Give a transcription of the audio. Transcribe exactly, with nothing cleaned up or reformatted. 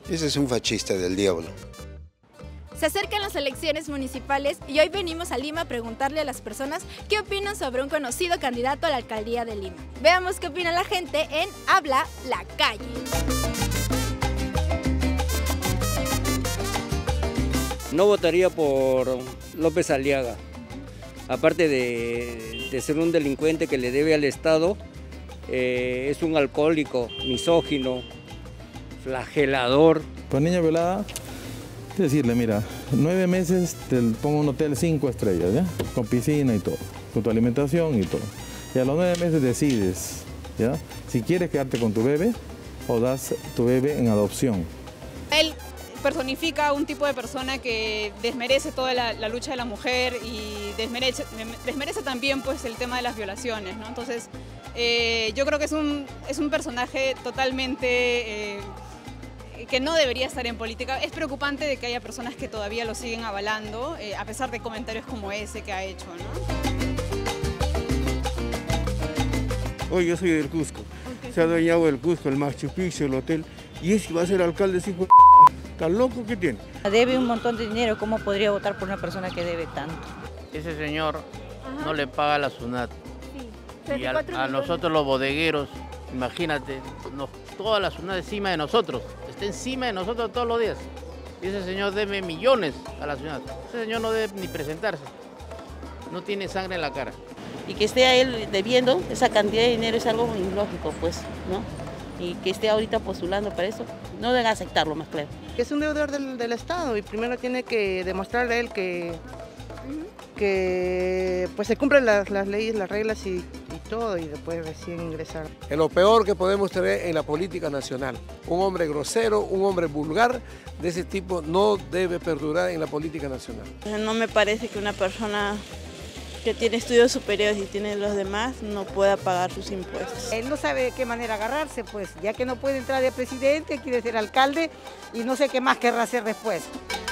Ese es un fascista del diablo. Se acercan las elecciones municipales y hoy venimos a Lima a preguntarle a las personas qué opinan sobre un conocido candidato a la alcaldía de Lima. Veamos qué opina la gente en Habla la Calle. No votaría por López Aliaga, aparte de, de ser un delincuente que le debe al Estado, eh, es un alcohólico, misógino, flagelador. Pues Niña Velada, decirle, mira, nueve meses te pongo un hotel cinco estrellas, ¿ya? Con piscina y todo, con tu alimentación y todo. Y a los nueve meses decides, ¿ya? Si quieres quedarte con tu bebé o das tu bebé en adopción. Él personifica un tipo de persona que desmerece toda la, la lucha de la mujer y desmerece, desmerece también pues, el tema de las violaciones, ¿no? Entonces, eh, yo creo que es un, es un personaje totalmente... Eh, que no debería estar en política. Es preocupante de que haya personas que todavía lo siguen avalando, eh, a pesar de comentarios como ese que ha hecho, ¿no? Hoy yo soy del Cusco, okay. Se ha adueñado del Cusco, el Machu Picchu, el hotel, y ese va a ser alcalde, hijo de... ¿Tan loco que tiene? Debe un montón de dinero, ¿cómo podría votar por una persona que debe tanto? Ese señor Ajá. no le paga la SUNAT. Sí. Y a, a nosotros los bodegueros, imagínate, nos, toda la SUNAT encima de nosotros, está encima de nosotros todos los días. Y ese señor debe millones a la SUNAT. Ese señor no debe ni presentarse, no tiene sangre en la cara. Y que esté a él debiendo esa cantidad de dinero es algo ilógico, pues, ¿no? Y que esté ahorita postulando para eso, no deben aceptarlo, más claro. Es un deudor del, del Estado y primero tiene que demostrarle a él que, que pues se cumplen las, las leyes, las reglas y, y todo, y después recién ingresar. Es lo peor que podemos tener en la política nacional. Un hombre grosero, un hombre vulgar, de ese tipo no debe perdurar en la política nacional. No me parece que una persona que tiene estudios superiores y tiene los demás no pueda pagar sus impuestos. Él no sabe de qué manera agarrarse, pues, ya que no puede entrar de presidente, quiere ser alcalde y no sé qué más querrá hacer después.